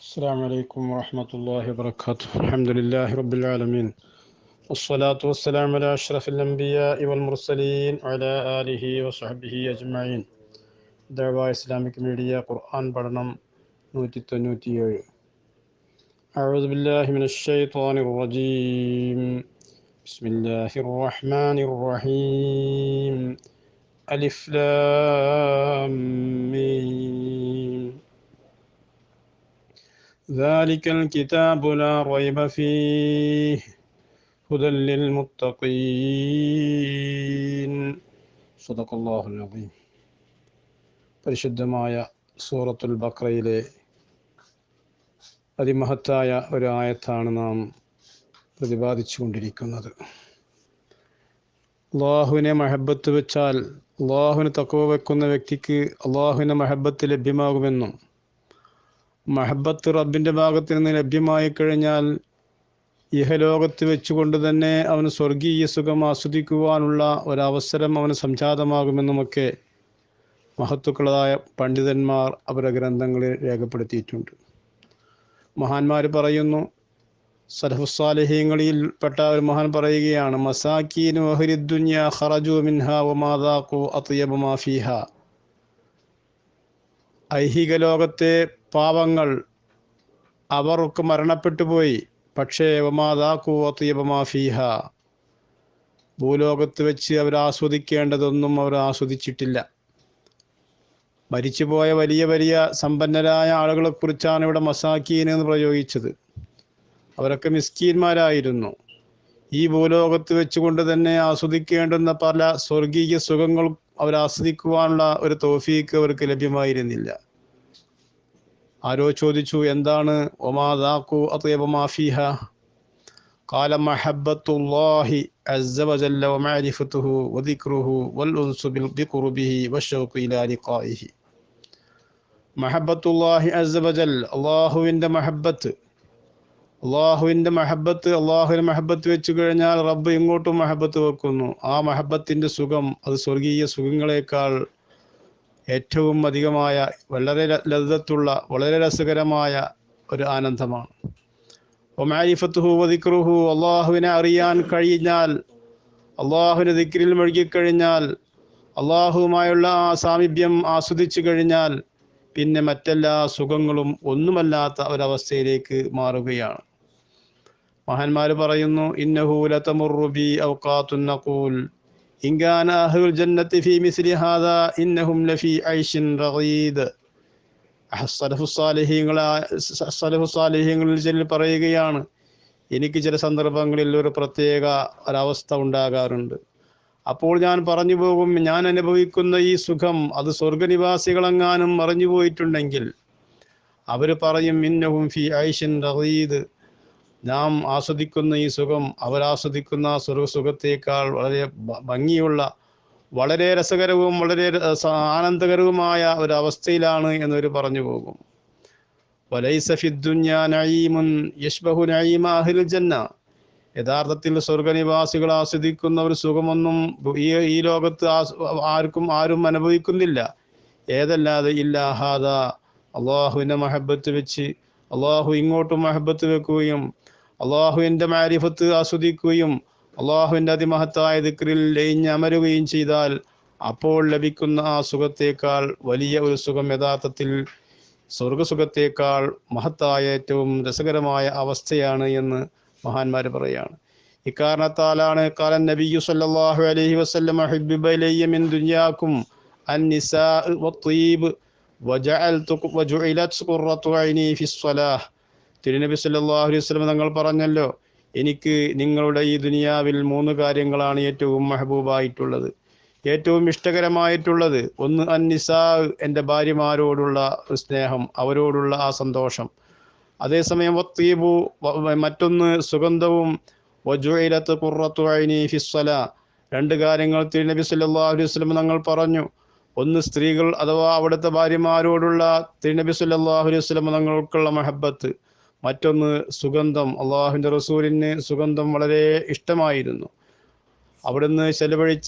السلام عليكم ورحمة الله وبركاته. الحمد لله رب العالمين، والصلاة والسلام على أشرف الأنبياء والمرسلين وعلى آله وصحبه أجمعين. دعوة إسلامك ميديا قرآن برنم 197. أعوذ بالله من الشيطان الرجيم. بسم الله الرحمن الرحيم. ألف لام ميم. ذلك الكتاب لا ريب فيه هدى للمتقين. صدق الله العظيم. പരിശുദ്ധമായ സൂറത്തുൽ ബഖറയിലെ അതിമഹത്തായ ഒരു ആയത്താണ് നാം പ്രതിപാദിച്ചു കൊണ്ടിരിക്കുന്നത്. അള്ളാഹുവിനെ മഹബത്ത് വെച്ചാൽ, അള്ളാഹുവിന് തഖ്വ വെക്കുന്ന വ്യക്തിക്ക് അള്ളാഹുവിൻ്റെ മഹബത്ത് ലഭ്യമാകുമെന്നും, മഹബത്ത് റബ്ബിൻ്റെ ഭാഗത്ത് നിന്ന് ലഭ്യമായി കഴിഞ്ഞാൽ ഇഹലോകത്ത് വെച്ചുകൊണ്ട് തന്നെ അവന് സ്വർഗീയ സുഖം ആസ്വദിക്കുവാനുള്ള ഒരവസരം അവന് സംജാതമാകുമെന്നുമൊക്കെ മഹത്തുക്കളായ പണ്ഡിതന്മാർ അവരുടെ ഗ്രന്ഥങ്ങളിൽ രേഖപ്പെടുത്തിയിട്ടുണ്ട്. മഹാന്മാർ പറയുന്നു, സലഫുസ്സാലിഹീങ്ങളിൽപ്പെട്ട ഒരു മഹാൻ പറയുകയാണ്, മസാക്കീനു അഹ്ലിദ്ദുനിയ ഖറജു മിൻഹാ വമാ ദാഖു അത്യബ മാ ഫീഹാ. ഐഹിക ലോകത്തെ പാവങ്ങൾ അവർക്ക് മരണപ്പെട്ടു പോയി, പക്ഷേ വമാ ദാഖു അത്യബ മാ ഫീഹാ, ഭൂലോകത്ത് വെച്ച് അവർ ആസ്വദിക്കേണ്ടതൊന്നും അവർ ആസ്വദിച്ചിട്ടില്ല. മരിച്ചുപോയ വലിയ വലിയ സമ്പന്നരായ ആളുകളെക്കുറിച്ചാണ് ഇവിടെ മസാക്കീൻ എന്ന് പ്രയോഗിച്ചത്. അവരൊക്കെ മിസ്കീന്മാരായിരുന്നു. ഈ ഭൂലോകത്ത് വെച്ചുകൊണ്ട് തന്നെ ആസ്വദിക്കേണ്ടുന്ന പല സ്വർഗീയ സുഖങ്ങൾ അവർ ആസ്വദിക്കുവാനുള്ള ഒരു തൗഫീക്ക് അവർക്ക് ലഭ്യമായിരുന്നില്ല. ആരോ ചോദിച്ചു, എന്താണ് വമാ ദാഖു അത്യബ മാ ഫീഹാ? ഖാല മഹബ്ബത്തുല്ലാഹി അസ്സ വജല്ല വമഅരിഫതുഹു വദിക്റുഹു വൽഉൻസു ബിഖുർബിഹി വശൗഖു ഇലാ ലിഖാഇഹി. മഹബ്ബത്തുല്ലാഹി അസ്സ വജൽ, അല്ലാഹുവിൻ്റെ മഹബ്ബത്ത്. അള്ളാഹുവിൻ്റെ മഹബ്ബത്ത് വെച്ചു കഴിഞ്ഞാൽ റബ്ബ് ഇങ്ങോട്ടും മഹബ്ബത്ത് വെക്കുന്നു. ആ മഹബ്ബത്തിൻ്റെ സുഖം അത് സ്വർഗീയ സുഖങ്ങളെക്കാൾ ഏറ്റവും അധികമായ, വളരെ ലദ്ദത്തുള്ള, വളരെ രസകരമായ ഒരു ആനന്ദമാണ്. വമഅരിഫതുഹു വദിക്റുഹു, അള്ളാഹുവിനെ അറിയാൻ കഴിഞ്ഞാൽ, അള്ളാഹുവിൻ്റെ ദിക്റിൽ മുഴുകിക്കഴിഞ്ഞാൽ, അള്ളാഹുവുമായുള്ള ആ സാമീപ്യം ആസ്വദിച്ചു കഴിഞ്ഞാൽ പിന്നെ മറ്റെല്ലാ സുഖങ്ങളും ഒന്നുമല്ലാത്ത ഒരവസ്ഥയിലേക്ക് മാറുകയാണ്. മഹാന്മാർ പറയുന്നു, ഇന്നഹു ലതമുറു ബി ഔഖാതുൻ നഖൂൽ ഇൻ കാന അഹ്ലുൽ ജന്നത്തി ഫീ മിസ്ലി ഹാദാ ഇന്നഹും ലഫീ ഐശിൻ റഗീദ്. സലഫുസ്സാലിഹീങ്ങളിൽ ചിലർ പറയുകയാണ്, എനിക്ക് ചില സന്ദർഭങ്ങളിൽ ഒരു പ്രത്യേക ഒരവസ്ഥ ഉണ്ടാകാറുണ്ട്. അപ്പോൾ ഞാൻ പറഞ്ഞു പോകും, ഞാൻ അനുഭവിക്കുന്ന ഈ സുഖം അത് സ്വർഗനിവാസികളെങ്ങാനും മറഞ്ഞു പോയിട്ടുണ്ടെങ്കിൽ അവർ പറയും, ഇന്നഹും ഫീ ഐശിൻ റഗീദ്, നാം ആസ്വദിക്കുന്ന ഈ സുഖം അവരാസ്വദിക്കുന്ന സ്വർഗസുഖത്തേക്കാൾ വളരെ ഭംഗിയുള്ള, വളരെ രസകരവും വളരെ ആനന്ദകരവുമായ ഒരവസ്ഥയിലാണ് എന്നവർ പറഞ്ഞു പോകും. വലൈസ ഫിദ്ദുനിയാ നഈമുൻ യശ്ബഹു നഈമ അഹ്ലിൽ ജന്ന, യഥാർത്ഥത്തിൽ സ്വർഗനിവാസികൾ ആസ്വദിക്കുന്ന ഒരു സുഖമൊന്നും ഈ ലോകത്ത് ആരും അനുഭവിക്കുന്നില്ല. ഏതല്ലാതെ ഇല്ലാ ഹാദാ, അള്ളാഹുവിൻ്റെ മഹബത്ത് വെച്ച് അള്ളാഹു ഇങ്ങോട്ടും മഹബത്ത് വെക്കുകയും അള്ളാഹുവിൻ്റെ മാരിഫത്ത് ആസ്വദിക്കുകയും അള്ളാഹുവിൻ്റെ അതിമഹത്തായ ദിക്റിൽ ലയിഞ്ഞ് അമരുകയും ചെയ്താൽ അപ്പോൾ ലഭിക്കുന്ന ആ സുഖത്തേക്കാൾ വലിയ ഒരു സുഖം യഥാർത്ഥത്തിൽ സ്വർഗസുഖത്തേക്കാൾ മഹത്തായ ഏറ്റവും രസകരമായ അവസ്ഥയാണ് എന്ന് മഹാന്മാർ പറയുകയാണ്. ഇക്കാരണത്താലാണ് ഖാലൻ നബിയ്യു സല്ലല്ലാഹു അലൈഹി വസല്ലം ഹബ്ബിബ ഇലയ്യ മിൻ ദുനിയാകും അന്നിസാഉ വത്വീബ് വജുഇലത് ഖുർറത്തു ഐനി ഫിസ്സലാഹ്. തിരുനബി സല്ലല്ലാഹു അലൈഹി വസല്ലം തങ്ങൾ പറഞ്ഞല്ലോ, എനിക്ക് നിങ്ങളുടെ ഈ ദുനിയാവിൽ 3 കാര്യങ്ങളാണ് ഏറ്റവും മഹബൂബായിട്ടുള്ളത്, ഏറ്റവും ഇഷ്ടകരമായിട്ടുള്ളത്. ഒന്ന് അന്നിസാ, എൻ്റെ ഭാര്യമാരോടുള്ള സ്നേഹം, അവരോടുള്ള ആ സന്തോഷം. അതേസമയം വത്തീബു, മറ്റൊന്ന് സുഗന്ധവും. വജുഇലത് ഖുർറത്തു ഐനി ഫിസ്സലാ, 2 കാര്യങ്ങൾ തിരുനബി സല്ലല്ലാഹു അലൈഹി വസല്ലം തങ്ങൾ പറഞ്ഞു. ഒന്ന് സ്ത്രീകൾ അഥവാ അവിടുത്തെ ഭാര്യമാരോടുള്ള തിരുനബി സല്ലല്ലാഹു അലൈഹി വസല്ലം തങ്ങൾക്കുള്ള മഹബത്ത്, മറ്റൊന്ന് സുഗന്ധം. അള്ളാഹുവിൻ്റെ റസൂലിന് സുഗന്ധം വളരെ ഇഷ്ടമായിരുന്നു. അവിടുന്ന് ചെലവഴിച്ച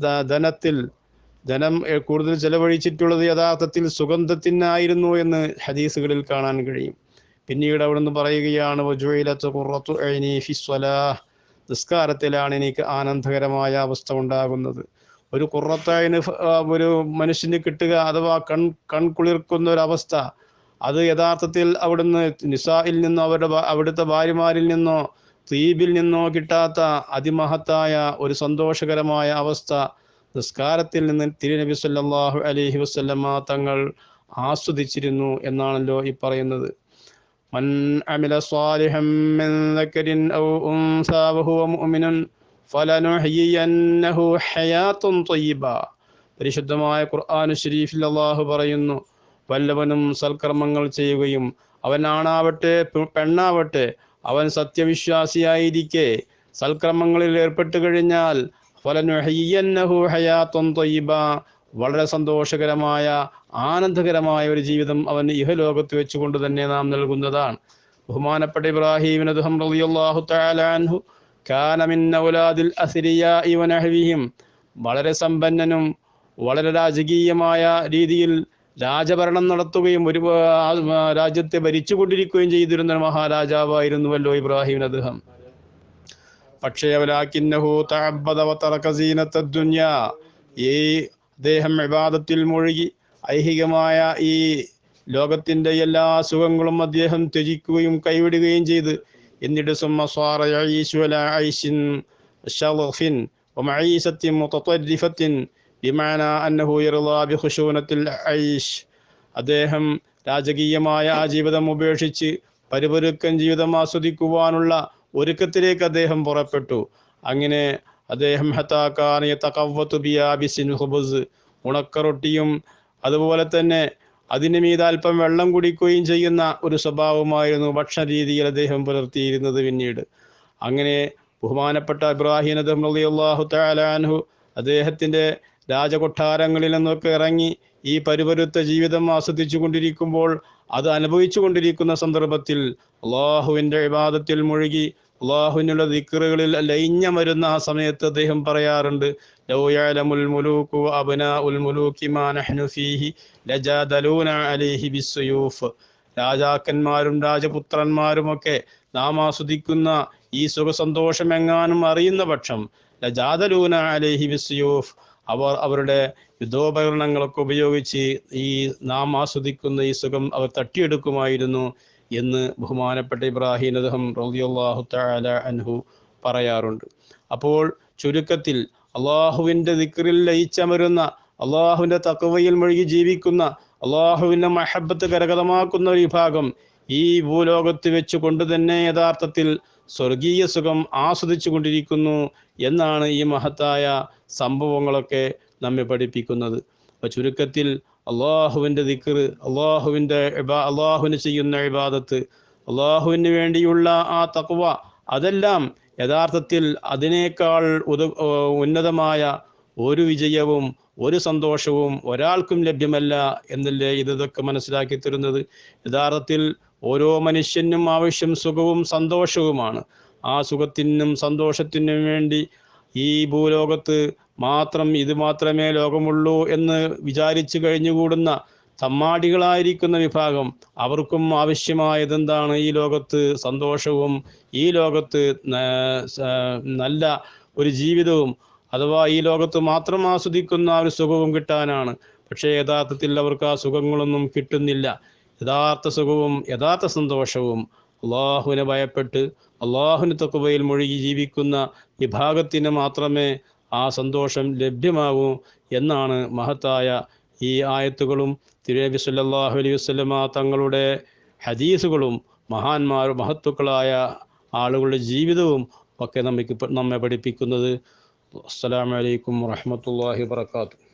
ധനം കൂടുതൽ ചെലവഴിച്ചിട്ടുള്ളത് യഥാർത്ഥത്തിൽ സുഗന്ധത്തിനായിരുന്നു എന്ന് ഹദീസുകളിൽ കാണാൻ കഴിയും. പിന്നീട് അവിടുന്ന് പറയുകയാണ് വജുഇലത്ത് ഖുറത്തു ഐനി ഫിസ്വലാഹ്, നിസ്കാരത്തിലാണ് എനിക്ക് ആനന്ദകരമായ അവസ്ഥ ഉണ്ടാകുന്നത്. ഒരു ഖുറത്തൈന് ഒരു മനുഷ്യന് കിട്ടുക അഥവാ കൺകുളിർക്കുന്ന ഒരവസ്ഥ, അത് യഥാർത്ഥത്തിൽ അവിടുന്ന് നിസായിൽ നിന്നോ അവിടുത്തെ ഭാര്യമാരിൽ നിന്നോ തീബിൽ നിന്നോ കിട്ടാത്ത അതിമഹത്തായ ഒരു സന്തോഷകരമായ അവസ്ഥ നിസ്കാരത്തിൽ നിന്ന് തിരുനബി സല്ലല്ലാഹു അലൈഹി വസല്ലമ തങ്ങൾ ആസ്വദിച്ചിരുന്നു എന്നാണല്ലോ ഈ പറയുന്നത്. മൻ അമില സ്വാലിഹൻ മിൻ ദക്കരിൻ ഔ ഉൻസാ വഹുവ മുഅ്മിനുൻ ഫലനുഹ്യിയന്നഹു ഹയാത്തുൻ ത്വയ്യിബ. പരിശുദ്ധമായ ഖുർആൻ ശരീഫിൽ അല്ലാഹു പറയുന്നു, വല്ലവനും സൽക്കർമ്മങ്ങൾ ചെയ്യുകയും അവൻ ആണാവട്ടെ പെണ്ണാവട്ടെ അവൻ സത്യവിശ്വാസിയായിരിക്കെ സൽക്കർമ്മങ്ങളിൽ ഏർപ്പെട്ടു കഴിഞ്ഞാൽ ഫലനുഹ്യിയന്നഹു ഹയാത്തുൻ ത്വയ്യിബ, വളരെ സന്തോഷകരമായ ആനന്ദകരമായ ഒരു ജീവിതം അവന് ഇഹലോകത്ത് വെച്ചുകൊണ്ട് തന്നെ നാം നൽകുന്നതാണ്. ബഹുമാനപ്പെട്ട ഇബ്രാഹിം അദ്ഹം റളിയല്ലാഹു തആല അൻഹു കാന മിൻ ഔലാദിൽ അസ്രിയാഇ വനഹ്വിഹിം, വളരെ സമ്പന്നനും വളരെ രാജകീയമായ രീതിയിൽ രാജഭരണം നടത്തുകയും ഒരു രാജ്യത്തെ ഭരിച്ചുകൊണ്ടിരിക്കുകയും ചെയ്തിരുന്ന മഹാരാജാവായിരുന്നുവല്ലോ ഇബ്രാഹിം അദ്ഹം. പക്ഷേ വലാകിന്നഹു തഅബ്ബദ വതറക സീനത്തദ് ദുനിയാ, ഈ അദ്ദേഹം ഇബാദത്തിൽ മുഴുകി ഐഹികമായ ഈ ലോകത്തിന്റെ എല്ലാ സുഖങ്ങളും അദ്ദേഹം ത്യജിക്കുകയും കൈവിടുകയും ചെയ്ത്, എന്നിട്ട് സുമ്മ സ്വാറ യഈശു അലാ ഐശിൻ ശളഫിൻ വമഈസത്തിൻ മുതതരിഫത്തിൻ ബിമഅനാ അന്നഹു യർളാ ബിഖുശൂനത്തിൽ ഐശ്, അദ്ദേഹം രാജകീയമായ ആ ജീവിതം ഉപേക്ഷിച്ച് പരിപരുക്കൻ ജീവിതം ആസ്വദിക്കുവാനുള്ള ഒരുക്കത്തിലേക്ക് അദ്ദേഹം പുറപ്പെട്ടു. അങ്ങനെ അദ്ദേഹം ഉണക്കറൊട്ടിയും അതുപോലെ തന്നെ അതിന് മീതെ അല്പം വെള്ളം കുടിക്കുകയും ചെയ്യുന്ന ഒരു സ്വഭാവമായിരുന്നു ഭക്ഷണ രീതിയിൽ അദ്ദേഹം പുലർത്തിയിരുന്നത്. പിന്നീട് അങ്ങനെ ബഹുമാനപ്പെട്ട ഇബ്രാഹിം അദ്ഹം റളിയല്ലാഹു തആല അൻഹു അദ്ദേഹത്തിൻ്റെ രാജകൊട്ടാരങ്ങളിൽ നിന്നൊക്കെ ഇറങ്ങി ഈ പരിപരുത്ത ജീവിതം ആസ്വദിച്ചു കൊണ്ടിരിക്കുമ്പോൾ, അത് അനുഭവിച്ചു കൊണ്ടിരിക്കുന്ന സന്ദർഭത്തിൽ അള്ളാഹുവിൻ്റെ ഇബാദത്തിൽ മുഴുകി അള്ളാഹുവിനുള്ള ദിക്റുകളിൽ ലയിഞ്ഞമരുന്ന ആ സമയത്ത് അദ്ദേഹം പറയാറുണ്ട്, ലൗ യഅലമുൽ മുലൂകു അബ്നാഉൽ മുലൂകി മാ നഹ്നു ഫീഹി ലജാദലൂന അലൈഹി ബിസ്സുയൂഫ്, രാജാക്കന്മാരും രാജപുത്രന്മാരുമൊക്കെ നാം ആസ്വദിക്കുന്ന ഈ സുഖസന്തോഷം എങ്ങാനും അറിയുന്ന പക്ഷം ലജാദലൂന അലൈഹി ബിസ്സുയൂഫ്, അവർ അവരുടെ യുദ്ധോപകരണങ്ങളൊക്കെ ഉപയോഗിച്ച് ഈ നാം ആസ്വദിക്കുന്ന ഈ സുഖം അവർ തട്ടിയെടുക്കുമായിരുന്നു എന്ന് ബഹുമാനപ്പെട്ട ഇബ്രാഹിം അദ്ഹം റളിയല്ലാഹു തആല അൻഹു പറയാറുണ്ട്. അപ്പോൾ ചുരുക്കത്തിൽ അള്ളാഹുവിൻ്റെ ദിക്റിൽ ലയിച്ചമരുന്ന, അള്ളാഹുവിൻ്റെ തഖ്വയിൽ മുഴുകി ജീവിക്കുന്ന, അള്ളാഹുവിൻ്റെ മഹബ്ബത്ത് കരഗതമാക്കുന്ന ഒരു വിഭാഗം ഈ ഭൂലോകത്ത് വെച്ച് കൊണ്ട് തന്നെ യഥാർത്ഥത്തിൽ സ്വർഗീയ സുഖം ആസ്വദിച്ചു കൊണ്ടിരിക്കുന്നു എന്നാണ് ഈ മഹത്തായ സംഭവങ്ങളൊക്കെ പഠിപ്പിക്കുന്നത്. അപ്പോൾ ചുരുക്കത്തിൽ അള്ളാഹുവിൻ്റെ ദിക്ർ, അള്ളാഹുവിന് ചെയ്യുന്ന ഇബാദത്ത്, അള്ളാഹുവിന് വേണ്ടിയുള്ള ആ തഖ്വ, അതെല്ലാം യഥാർത്ഥത്തിൽ അതിനേക്കാൾ ഉന്നതമായ ഒരു വിജയവും ഒരു സന്തോഷവും ഒരാൾക്കും ലഭ്യമല്ല എന്നല്ലേ ഇതൊക്കെ മനസ്സിലാക്കി തരുന്നത്. യഥാർത്ഥത്തിൽ ഓരോ മനുഷ്യനും ആവശ്യം സുഖവും സന്തോഷവുമാണ്. ആ സുഖത്തിനും സന്തോഷത്തിനും വേണ്ടി ഈ ഭൂലോകത്ത് ഇത് മാത്രമേ ലോകമുള്ളൂ എന്ന് വിചാരിച്ചു കഴിഞ്ഞുകൂടുന്ന തമ്മാടികളായിരിക്കുന്ന വിഭാഗം, അവർക്കും ആവശ്യമായതെന്താണ്? ഈ ലോകത്ത് സന്തോഷവും ഈ ലോകത്ത് നല്ല ഒരു ജീവിതവും, അഥവാ ഈ ലോകത്ത് മാത്രം ആസ്വദിക്കുന്ന ഒരു സുഖവും കിട്ടാനാണ്. പക്ഷേ യഥാർത്ഥത്തിൽ അവർക്ക് ആ സുഖങ്ങളൊന്നും കിട്ടുന്നില്ല. യഥാർത്ഥ സുഖവും യഥാർത്ഥ സന്തോഷവും അള്ളാഹുവിനെ ഭയപ്പെട്ട് അള്ളാഹുവിന് തഖ്വയിൽ മുഴുകി ജീവിക്കുന്ന വിഭാഗത്തിന് മാത്രമേ ആ സന്തോഷം ലഭ്യമാകൂ എന്നാണ് മഹത്തായ ഈ ആയത്തുകളും തിരുനബി സല്ലല്ലാഹു അലൈഹി വസല്ലമ തങ്ങളുടെ ഹദീസുകളും മഹത്തുക്കളായ ആളുകളുടെ ജീവിതവും ഒക്കെ നമ്മെ പഠിപ്പിക്കുന്നത്. അസ്സലാമു അലൈക്കും വറഹ്മത്തുള്ളാഹി വബറകാതുഹു.